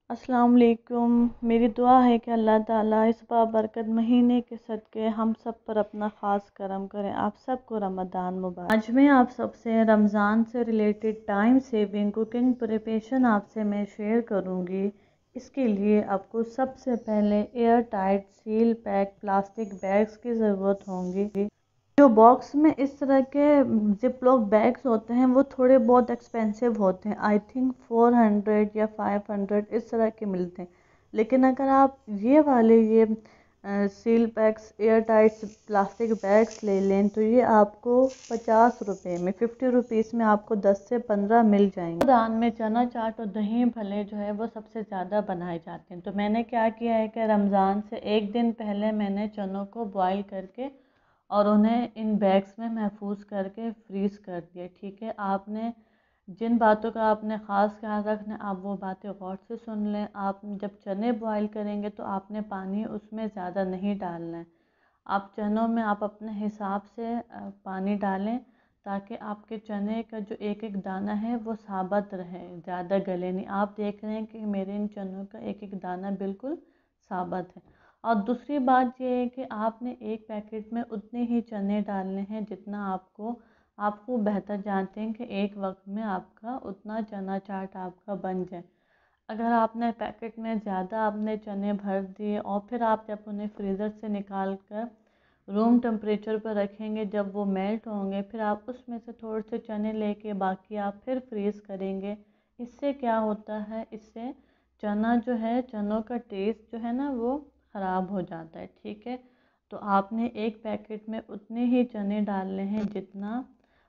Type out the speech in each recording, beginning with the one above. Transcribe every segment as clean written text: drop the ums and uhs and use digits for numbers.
अस्सलाम वालेकुम। मेरी दुआ है कि अल्लाह ताला इस बाबरकत महीने के सदक़े हम सब पर अपना ख़ास करम करें। आप सबको रमज़ान मुबारक। आज मैं आप सबसे रमज़ान से related time saving cooking preparation आपसे मैं शेयर करूंगी। इसके लिए आपको सबसे पहले air tight seal pack plastic bags की ज़रूरत होगी। जो बॉक्स में इस तरह के जिप लॉक बैग्स होते हैं वो थोड़े बहुत एक्सपेंसिव होते हैं। आई थिंक 400 या 500 इस तरह के मिलते हैं। लेकिन अगर आप ये वाले seal packs air tight plastic bags ले लें तो ये आपको 50 रुपये में 50 रुपीज़ में आपको 10 से 15 मिल जाएंगे। दान में चना चाट और दही भल्ले जो है वो सबसे ज़्यादा बनाए जाते हैं। तो मैंने क्या किया है कि रमज़ान से एक दिन पहले मैंने चनों को बॉईल करके और उन्हें इन बैग्स में महफूज करके फ्रीज़ कर दिया। ठीक है, आपने जिन बातों का आपने ख़ास ख्याल रखना आप वो बातें गौर से सुन लें। आप जब चने बॉईल करेंगे तो आपने पानी उसमें ज़्यादा नहीं डालना है। आप चनों में आप अपने हिसाब से पानी डालें ताकि आपके चने का जो एक एक दाना है वो साबुत रहे, ज़्यादा गले नहीं। आप देख रहे हैं कि मेरे इन चनों का एक एक दाना बिल्कुल साबुत है। और दूसरी बात ये है कि आपने एक पैकेट में उतने ही चने डालने हैं जितना आपको बेहतर जानते हैं कि एक वक्त में आपका उतना चना चाट आपका बन जाए। अगर आपने पैकेट में ज़्यादा आपने चने भर दिए और फिर आप जब उन्हें फ्रीज़र से निकाल कर रूम टेम्परेचर पर रखेंगे, जब वो मेल्ट होंगे फिर आप उसमें से थोड़े से चने लेके बाकी आप फिर फ्रीज़ करेंगे। इससे क्या होता है, इससे चना जो है चनों का टेस्ट जो है ना वो ख़राब हो जाता है। ठीक है, तो आपने एक पैकेट में उतने ही चने डालने हैं जितना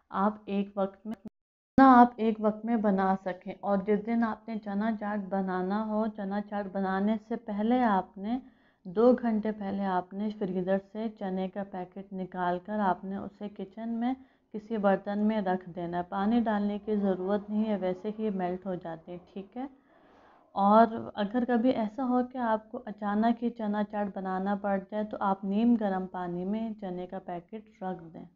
आप एक वक्त में बना सकें। और जिस दिन आपने चना चाट बनाना हो, चना चाट बनाने से पहले आपने 2 घंटे पहले आपने फ्रीज़र से चने का पैकेट निकाल कर आपने उसे किचन में किसी बर्तन में रख देना है। पानी डालने की ज़रूरत नहीं है, वैसे ही मेल्ट हो जाते हैं। ठीक है, और अगर कभी ऐसा हो कि आपको अचानक ही चना चाट बनाना पड़ जाए तो आप नीम गर्म पानी में चने का पैकेट रख दें।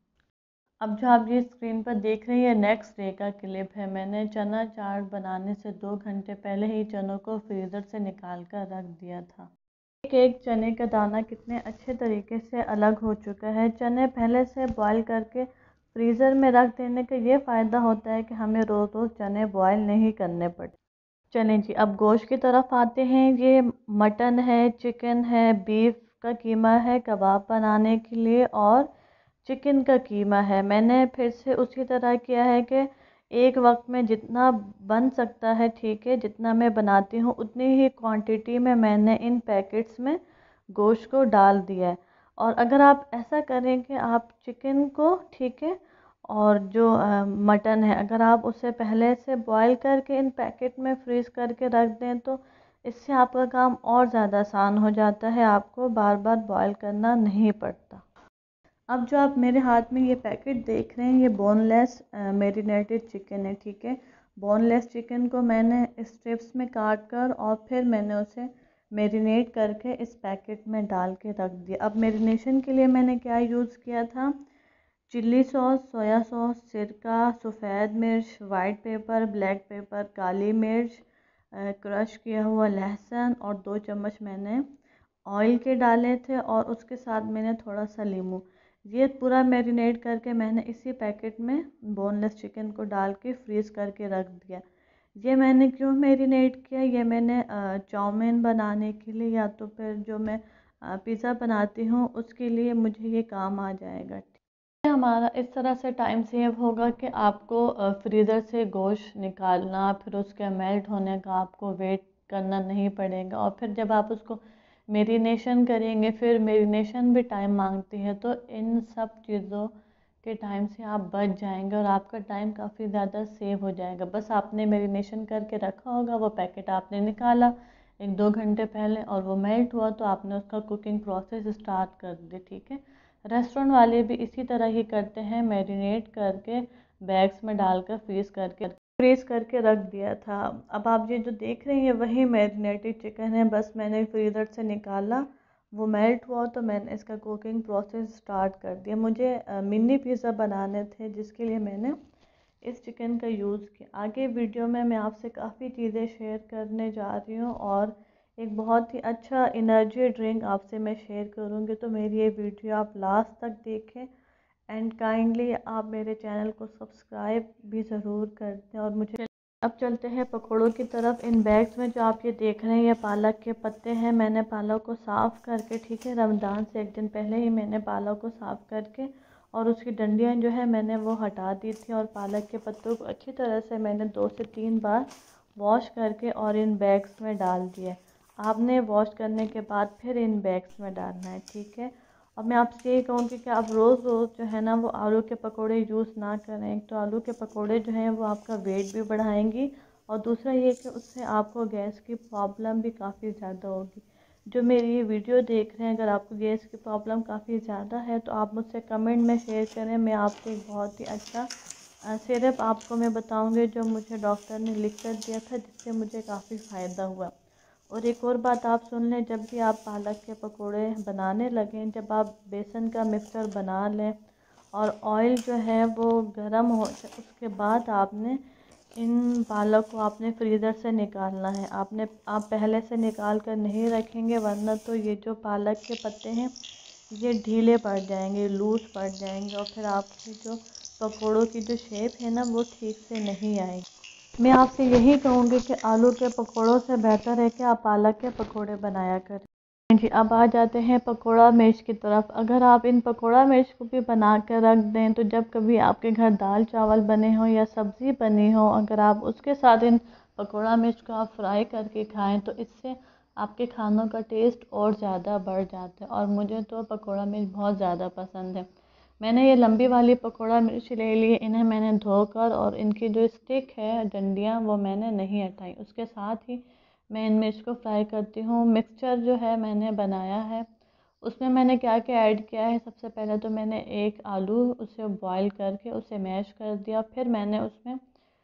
अब जो आप ये स्क्रीन पर देख रही हैं नेक्स्ट डे का क्लिप है। मैंने चना चाट बनाने से 2 घंटे पहले ही चनों को फ्रीज़र से निकाल कर रख दिया था। एक एक चने का दाना कितने अच्छे तरीके से अलग हो चुका है। चने पहले से बॉईल करके फ्रीज़र में रख देने का ये फ़ायदा होता है कि हमें रोज़ रोज़ चने बॉईल नहीं करने पड़ते। चलें जी, अब गोश्त की तरफ आते हैं। ये मटन है, चिकन है, बीफ का कीमा है कबाब बनाने के लिए और चिकन का कीमा है। मैंने फिर से उसी तरह किया है कि एक वक्त में जितना बन सकता है, ठीक है, जितना मैं बनाती हूँ उतनी ही क्वांटिटी में मैंने इन पैकेट्स में गोश्त को डाल दिया है। और अगर आप ऐसा करें कि आप चिकन को, ठीक है, और जो मटन है अगर आप उसे पहले से बॉईल करके इन पैकेट में फ्रीज़ करके रख दें तो इससे आपका काम और ज़्यादा आसान हो जाता है, आपको बार बार बॉईल करना नहीं पड़ता। अब जो आप मेरे हाथ में ये पैकेट देख रहे हैं ये बोनलेस मैरिनेटेड चिकन है। ठीक है, बोनलेस चिकन को मैंने स्ट्रिप्स में काट कर और फिर मैंने उसे मैरिनेट करके इस पैकेट में डाल के रख दिया। अब मैरिनेशन के लिए मैंने क्या यूज़ किया था, चिल्ली सॉस, सोया सॉस, सिरका, सफ़ेद मिर्च, वाइट पेपर, ब्लैक पेपर, काली मिर्च, क्रश किया हुआ लहसुन और 2 चम्मच मैंने ऑयल के डाले थे और उसके साथ मैंने थोड़ा सा नींबू। ये पूरा मैरिनेट करके मैंने इसी पैकेट में बोनलेस चिकन को डाल के फ्रीज़ करके रख दिया। ये मैंने क्यों मैरिनेट किया, ये मैंने चाउमीन बनाने के लिए या तो फिर जो मैं पिज़्ज़ा बनाती हूँ उसके लिए मुझे ये काम आ जाएगा। हमारा इस तरह से टाइम सेव होगा कि आपको फ्रीज़र से गोश्त निकालना फिर उसके मेल्ट होने का आपको वेट करना नहीं पड़ेगा। और फिर जब आप उसको मेरिनेशन करेंगे फिर मेरिनेशन भी टाइम मांगती है, तो इन सब चीज़ों के टाइम से आप बच जाएंगे और आपका टाइम काफ़ी ज़्यादा सेव हो जाएगा। बस आपने मेरिनेशन करके रखा होगा, वो पैकेट आपने निकाला 1-2 घंटे पहले और वो मेल्ट हुआ तो आपने उसका कुकिंग प्रोसेस स्टार्ट कर दिया। ठीक है, रेस्टोरेंट वाले भी इसी तरह ही करते हैं, मैरिनेट करके बैग्स में डालकर फ्रीज़ करके रख दिया था। अब आप ये जो देख रहे हैं वही मैरिनेटेड चिकन है, बस मैंने फ्रीज़र से निकाला, वो मेल्ट हुआ तो मैंने इसका कुकिंग प्रोसेस स्टार्ट कर दिया। मुझे मिनी पिज़्ज़ा बनाने थे जिसके लिए मैंने इस चिकन का यूज़ किया। आगे वीडियो में मैं आपसे काफ़ी चीज़ें शेयर करने जा रही हूँ और एक बहुत ही अच्छा एनर्जी ड्रिंक आपसे मैं शेयर करूँगी, तो मेरी ये वीडियो आप लास्ट तक देखें एंड काइंडली आप मेरे चैनल को सब्सक्राइब भी ज़रूर कर दें। और मुझे अब चलते हैं पकौड़ों की तरफ। इन बैग्स में जो आप ये देख रहे हैं ये पालक के पत्ते हैं। मैंने पालक को साफ़ करके, ठीक है, रमज़ान से एक दिन पहले ही मैंने पालक को साफ़ करके और उसकी डंडियाँ जो है मैंने वो हटा दी थी। और पालक के पत्तों को अच्छी तरह से मैंने 2 से 3 बार वॉश करके और इन बैग्स में डाल दिया। आपने वॉश करने के बाद फिर इन बैग्स में डालना है, ठीक है। और मैं आपसे ये कहूँगी कि आप रोज़ रोज़ जो है ना वो आलू के पकोड़े यूज़ ना करें। एक तो आलू के पकोड़े जो हैं वो आपका वेट भी बढ़ाएंगी और दूसरा ये कि उससे आपको गैस की प्रॉब्लम भी काफ़ी ज़्यादा होगी। जो मेरी ये वीडियो देख रहे हैं, अगर आपको गैस की प्रॉब्लम काफ़ी ज़्यादा है तो आप मुझसे कमेंट में शेयर करें। मैं आपको एक बहुत ही अच्छा सिरप आपको मैं बताऊँगी जो मुझे डॉक्टर ने लिख कर दिया था, जिससे मुझे काफ़ी फ़ायदा हुआ। और एक और बात आप सुन लें, जब भी आप पालक के पकोड़े बनाने लगें, जब आप बेसन का मिक्सचर बना लें और ऑयल जो है वो गर्म हो जाए, उसके बाद आपने इन पालक को आपने फ्रीज़र से निकालना है। आप पहले से निकाल कर नहीं रखेंगे, वरना तो ये जो पालक के पत्ते हैं ये ढीले पड़ जाएंगे, लूज़ पड़ जाएंगे और फिर आपकी जो पकोड़ों की जो शेप है ना वो ठीक से नहीं आएगी। मैं आपसे यही कहूँगी कि आलू के पकोड़ों से बेहतर है कि आप पालक के पकोड़े बनाया करें। जी, अब आ जाते हैं पकोड़ा मिर्च की तरफ। अगर आप इन पकोड़ा मिर्च को भी बना कर रख दें तो जब कभी आपके घर दाल चावल बने हों या सब्ज़ी बनी हो, अगर आप उसके साथ इन पकोड़ा मिर्च को आप फ्राई करके खाएं तो इससे आपके खानों का टेस्ट और ज़्यादा बढ़ जाता है। और मुझे तो पकोड़ा मिर्च बहुत ज़्यादा पसंद है। मैंने ये लंबी वाली पकोड़ा मिर्च ले ली, इन्हें मैंने धोकर और इनकी जो स्टिक है डंडियाँ वो मैंने नहीं हटाई। उसके साथ ही मैं इन मिर्च को फ्राई करती हूँ। मिक्सचर जो है मैंने बनाया है, उसमें मैंने क्या क्या ऐड किया है। सबसे पहले तो मैंने एक आलू उसे बॉईल करके उसे मैश कर दिया। फिर मैंने उसमें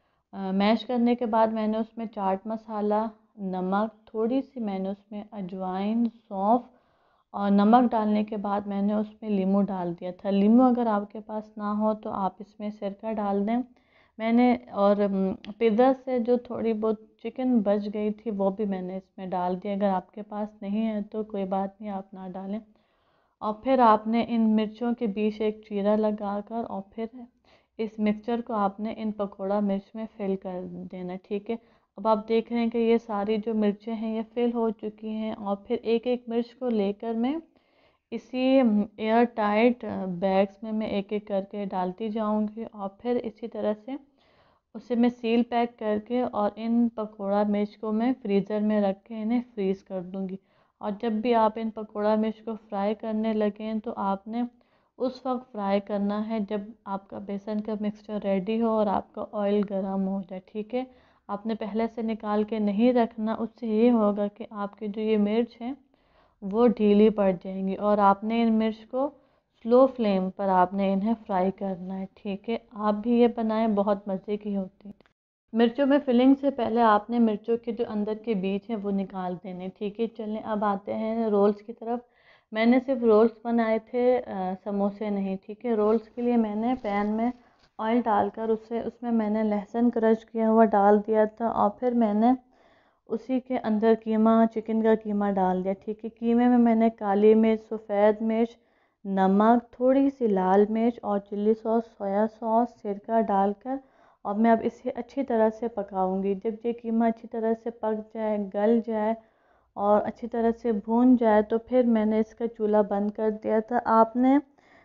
मैश करने के बाद मैंने उसमें चाट मसाला, नमक, थोड़ी सी मैंने उसमें अजवाइन, सौंफ और नमक डालने के बाद मैंने उसमें नींबू डाल दिया था। नींबू अगर आपके पास ना हो तो आप इसमें सिरका डाल दें। मैंने और पिज़्ज़ा से जो थोड़ी बहुत चिकन बच गई थी वो भी मैंने इसमें डाल दिया। अगर आपके पास नहीं है तो कोई बात नहीं, आप ना डालें। और फिर आपने इन मिर्चों के बीच एक चीरा लगाकर और फिर इस मिक्सचर को आपने इन पकोड़ा मिर्च में फिल कर देना, ठीक है। अब आप देख रहे हैं कि ये सारी जो मिर्चें हैं ये फिल हो चुकी हैं। और फिर एक एक मिर्च को लेकर मैं इसी एयर टाइट बैग्स में मैं एक एक करके डालती जाऊंगी और फिर इसी तरह से उसे मैं सील पैक करके और इन पकोड़ा मिर्च को मैं फ्रीज़र में रख के इन्हें फ्रीज़ कर दूंगी। और जब भी आप इन पकोड़ा मिर्च को फ्राई करने लगें तो आपने उस वक्त फ्राई करना है जब आपका बेसन का मिक्सचर रेडी हो और आपका ऑयल गर्म हो जाए, ठीक है। आपने पहले से निकाल के नहीं रखना, उससे ये होगा कि आपकी जो ये मिर्च है वो ढीली पड़ जाएंगी। और आपने इन मिर्च को स्लो फ्लेम पर आपने इन्हें फ्राई करना है, ठीक है। आप भी ये बनाएं, बहुत मज़े की होती है। मिर्चों में फिलिंग से पहले आपने मिर्चों के जो अंदर के बीज हैं वो निकाल देने, ठीक है। चलें अब आते हैं रोल्स की तरफ। मैंने सिर्फ रोल्स बनाए थे, समोसे नहीं, ठीक है। रोल्स के लिए मैंने पैन में ऑयल डालकर उसमें मैंने लहसुन क्रश किया हुआ डाल दिया था और फिर मैंने उसी के अंदर कीमा, चिकन का कीमा डाल दिया, ठीक है। कीमे में मैंने काली मिर्च, सफ़ेद मिर्च, नमक, थोड़ी सी लाल मिर्च और चिल्ली सॉस, सोया सॉस, सिरका डालकर और मैं अब इसे अच्छी तरह से पकाऊंगी। जब ये कीमा अच्छी तरह से पक जाए, गल जाए और अच्छी तरह से भून जाए तो फिर मैंने इसका चूल्हा बंद कर दिया था। आपने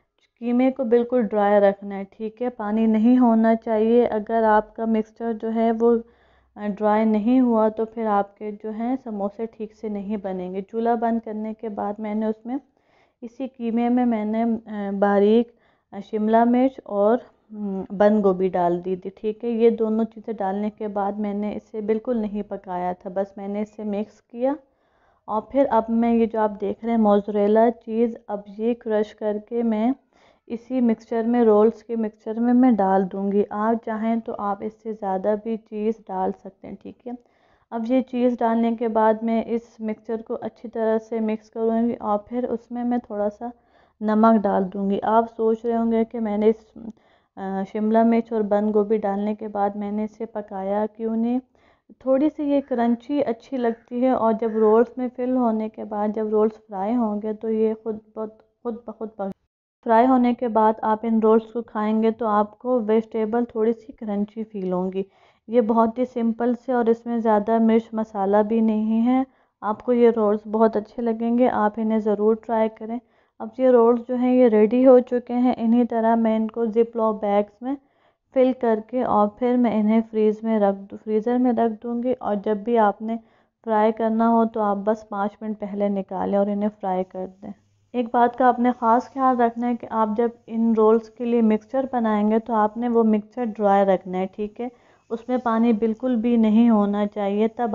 कीमे को बिल्कुल ड्राई रखना है, ठीक है, पानी नहीं होना चाहिए। अगर आपका मिक्सचर जो है वो ड्राई नहीं हुआ तो फिर आपके जो हैं समोसे ठीक से नहीं बनेंगे। चूल्हा बंद करने के बाद मैंने उसमें इसी कीमे में मैंने बारीक शिमला मिर्च और बंद गोभी डाल दी थी, ठीक है। ये दोनों चीज़ें डालने के बाद मैंने इसे बिल्कुल नहीं पकाया था, बस मैंने इसे मिक्स किया। और फिर अब मैं ये जो आप देख रहे हैं मोज़रेला चीज़, अब ये क्रश करके मैं इसी मिक्सचर में, रोल्स के मिक्सचर में मैं डाल दूँगी। आप चाहें तो आप इससे ज़्यादा भी चीज़ डाल सकते हैं, ठीक है। अब ये चीज़ डालने के बाद मैं इस मिक्सचर को अच्छी तरह से मिक्स करूँगी और फिर उसमें मैं थोड़ा सा नमक डाल दूँगी। आप सोच रहे होंगे कि मैंने इस शिमला मिर्च और बंद गोभी डालने के बाद मैंने इसे पकाया कि उन्हें थोड़ी सी ये क्रंची अच्छी लगती है। और जब रोल्स में फिल होने के बाद जब रोल्स फ्राई होंगे तो ये खुद ब खुद पक फ्राई होने के बाद आप इन रोल्स को खाएंगे तो आपको वेजिटेबल थोड़ी सी क्रंची फील होंगी। ये बहुत ही सिंपल से और इसमें ज़्यादा मिर्च मसाला भी नहीं है। आपको ये रोल्स बहुत अच्छे लगेंगे, आप इन्हें ज़रूर ट्राई करें। अब ये रोल्स जो हैं ये रेडी हो चुके हैं। इन्हीं तरह मैं इनको जिप लॉक बैग्स में फिल करके और फिर मैं इन्हें फ्रीज़र में रख दूँगी। और जब भी आपने फ्राई करना हो तो आप बस 5 मिनट पहले निकालें और इन्हें फ्राई कर दें। एक बात का आपने ख़ास ख्याल रखना है कि आप जब इन रोल्स के लिए मिक्सचर बनाएंगे तो आपने वो मिक्सचर ड्राई रखना है, ठीक है। उसमें पानी बिल्कुल भी नहीं होना चाहिए, तब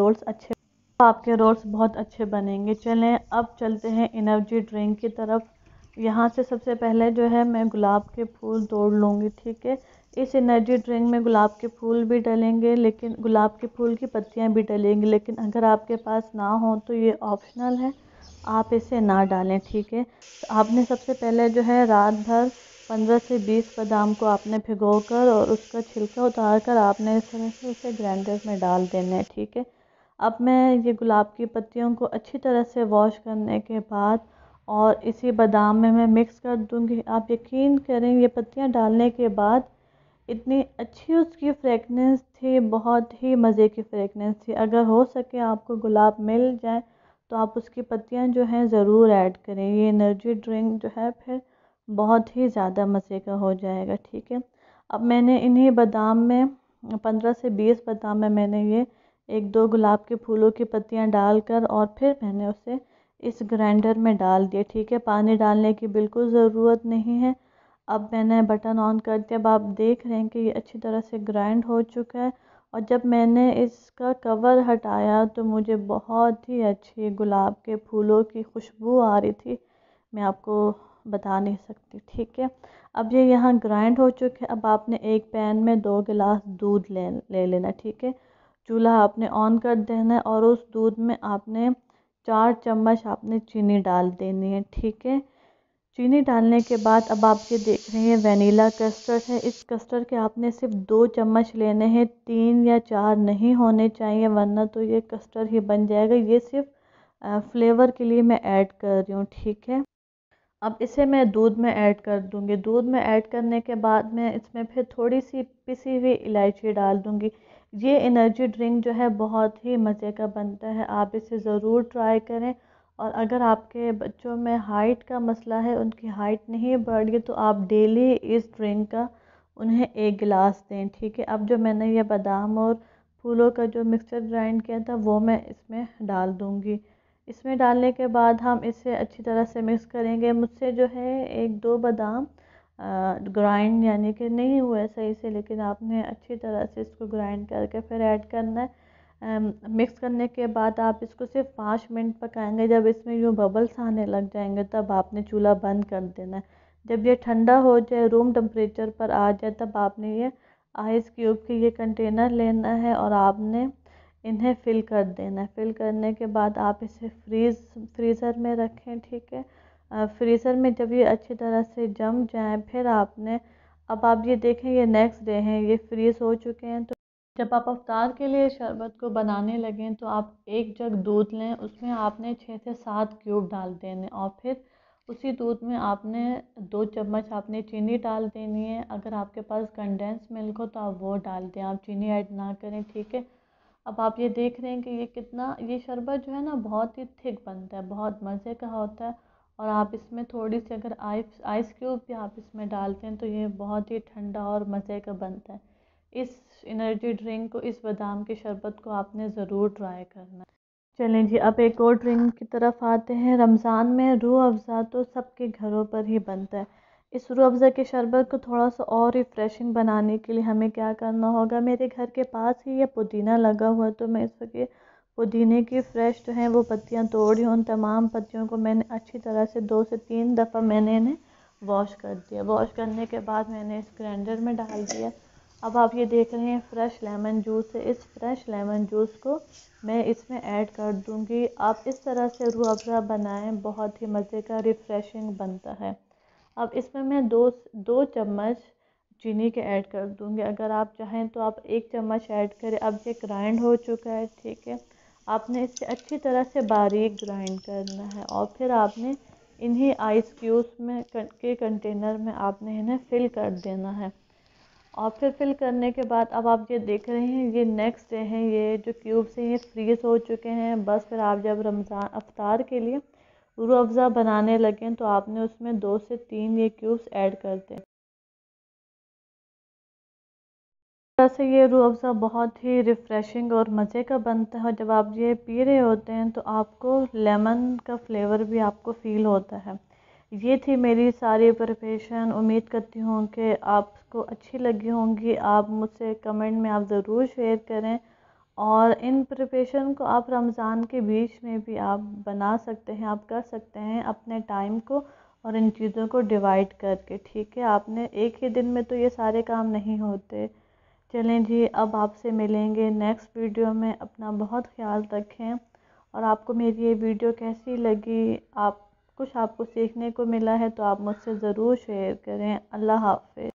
आपके रोल्स बहुत अच्छे बनेंगे। चलें अब चलते हैं एनर्जी ड्रिंक की तरफ। यहाँ से सबसे पहले जो है मैं गुलाब के फूल तोड़ लूँगी, ठीक है। इस एनर्जी ड्रिंक में गुलाब के फूल भी डलेंगे, लेकिन गुलाब के फूल की पत्तियाँ भी डलेंगी, लेकिन अगर आपके पास ना हो तो ये ऑप्शनल है, आप इसे ना डालें, ठीक है। तो आपने सबसे पहले जो है रात भर 15 से 20 बादाम को आपने भिगोकर और उसका छिलका उतार कर आपने इस तरह से उसे ग्राइंडर में डाल देना है, ठीक है। अब मैं ये गुलाब की पत्तियों को अच्छी तरह से वॉश करने के बाद और इसी बादाम में मैं मिक्स कर दूंगी। आप यकीन करें ये पत्तियां डालने के बाद इतनी अच्छी उसकी फ्रेगनेंस थी, बहुत ही मज़े की फ्रेगनेंस थी। अगर हो सके आपको गुलाब मिल जाए तो आप उसकी पत्तियां जो हैं ज़रूर ऐड करें। ये एनर्जी ड्रिंक जो है फिर बहुत ही ज़्यादा मज़े का हो जाएगा, ठीक है। अब मैंने इन्हीं बादाम में 15 से 20 बादाम में मैंने ये 1-2 गुलाब के फूलों की पत्तियां डालकर और फिर मैंने उसे इस ग्राइंडर में डाल दिया, ठीक है। पानी डालने की बिल्कुल ज़रूरत नहीं है। अब मैंने बटन ऑन कर दिया। अब आप देख रहे हैं कि ये अच्छी तरह से ग्राइंड हो चुका है। और जब मैंने इसका कवर हटाया तो मुझे बहुत ही अच्छी गुलाब के फूलों की खुशबू आ रही थी, मैं आपको बता नहीं सकती, ठीक है। अब ये यहाँ ग्राइंड हो चुके हैं। अब आपने एक पैन में 2 गिलास दूध ले लेना, ठीक है। चूल्हा आपने ऑन कर देना है और उस दूध में आपने 4 चम्मच आपने चीनी डाल देनी है, ठीक है। चीनी डालने के बाद अब आप ये देख रहे हैं वनीला कस्टर्ड है। इस कस्टर्ड के आपने सिर्फ 2 चम्मच लेने हैं, 3 या 4 नहीं होने चाहिए, वरना तो ये कस्टर्ड ही बन जाएगा। ये सिर्फ फ्लेवर के लिए मैं ऐड कर रही हूँ, ठीक है। अब इसे मैं दूध में ऐड कर दूँगी। दूध में ऐड करने के बाद मैं इसमें फिर थोड़ी सी पिसी हुई इलायची डाल दूँगी। ये एनर्जी ड्रिंक जो है बहुत ही मज़े का बनता है, आप इसे ज़रूर ट्राई करें। और अगर आपके बच्चों में हाइट का मसला है, उनकी हाइट नहीं बढ़ रही, तो आप डेली इस ड्रिंक का उन्हें 1 गिलास दें, ठीक है। अब जो मैंने ये बादाम और फूलों का जो मिक्सचर ग्राइंड किया था वो मैं इसमें डाल दूँगी। इसमें डालने के बाद हम इसे अच्छी तरह से मिक्स करेंगे। मुझसे जो है 1-2 बादाम ग्राइंड यानी कि नहीं हुए सही से, लेकिन आपने अच्छी तरह से इसको ग्राइंड करके फिर ऐड करना है। मिक्स करने के बाद आप इसको सिर्फ 5 मिनट पकाएंगे। जब इसमें यूँ बबल्स आने लग जाएंगे तब आपने चूल्हा बंद कर देना है। जब ये ठंडा हो जाए, रूम टेम्परेचर पर आ जाए, तब आपने ये आइस क्यूब की ये कंटेनर लेना है और आपने इन्हें फ़िल कर देना है। फ़िल करने के बाद आप इसे फ्रीज़र में रखें, ठीक है। फ्रीज़र में जब ये अच्छी तरह से जम जाए फिर आपने अब आप ये देखें ये नेक्स्ट डे हैं, ये फ्रीज़ हो चुके हैं। तो जब आप अफ्तार के लिए शरबत को बनाने लगें तो आप 1 जग दूध लें, उसमें आपने 6 से 7 क्यूब डाल देने और फिर उसी दूध में आपने 2 चम्मच आपने चीनी डाल देनी है। अगर आपके पास कंडेंस मिल्क हो तो आप वो डाल दें, आप चीनी ऐड ना करें, ठीक है। अब आप ये देख रहे हैं कि ये शरबत जो है ना बहुत ही थिक बनता है, बहुत मज़े का होता है। और आप इसमें थोड़ी सी अगर आइस क्यूब भी आप इसमें डालते हैं तो ये बहुत ही ठंडा और मज़े का बनता है। इस एनर्जी ड्रिंक को, इस बादाम के शरबत को आपने ज़रूर ट्राई करना है। चलें जी, अब एक और ड्रिंक की तरफ आते हैं। रमज़ान में रूह अफ़ज़ा तो सबके घरों पर ही बनता है। इस रूह अफ़ज़ा के शरबत को थोड़ा सा और रिफ़्रेशिंग बनाने के लिए हमें क्या करना होगा, मेरे घर के पास ही ये पुदीना लगा हुआ है, तो मैं इस वक्त पुदीने की फ़्रेश जो हैं वो पत्तियाँ तोड़ी, उन तमाम पत्तियों को मैंने अच्छी तरह से 2 से 3 दफ़ा मैंने इन्हें वॉश कर दिया। वॉश करने के बाद मैंने इस ग्राइंडर में डाल दिया। अब आप ये देख रहे हैं फ्रेश लेमन जूस है। इस फ्रेश लेमन जूस को मैं इसमें ऐड कर दूंगी। आप इस तरह से रूह अफ़ज़ा बनाएं, बहुत ही मज़े का रिफ़्रेशिंग बनता है। अब इसमें मैं दो चम्मच चीनी के ऐड कर दूँगी। अगर आप चाहें तो आप 1 चम्मच ऐड करें। अब ये ग्राइंड हो चुका है, ठीक है। आपने इसे अच्छी तरह से बारीक ग्राइंड करना है और फिर आपने इन्हीं आइस क्यूब्स में के कंटेनर में आपने इन्हें फिल कर देना है। और फिर फिल करने के बाद अब आप ये देख रहे हैं, ये नेक्स्ट डे है, ये जो क्यूब्स हैं ये फ्रीज़ हो चुके हैं। बस फिर आप जब रमज़ान अफ्तार के लिए रूह अफ़ज़ा बनाने लगें तो आपने उसमें 2 से 3 ये क्यूब्स ऐड कर दें। वैसे ये रूह अफ़ज़ा बहुत ही रिफ़्रेशिंग और मज़े का बनता है। जब आप ये पी रहे होते हैं तो आपको लेमन का फ्लेवर भी आपको फ़ील होता है। ये थी मेरी सारी प्रिपरेशन। उम्मीद करती हूँ कि आपको अच्छी लगी होंगी। आप मुझसे कमेंट में आप ज़रूर शेयर करें और इन प्रिपरेशन को आप रमज़ान के बीच में भी आप बना सकते हैं, आप कर सकते हैं अपने टाइम को और इन चीज़ों को डिवाइड करके, ठीक है। आपने एक ही दिन में तो ये सारे काम नहीं होते। चलें जी, अब आपसे मिलेंगे नेक्स्ट वीडियो में। अपना बहुत ख्याल रखें और आपको मेरी ये वीडियो कैसी लगी, आप कुछ आपको सीखने को मिला है तो आप मुझसे ज़रूर शेयर करें। अल्लाह हाफ़िज़।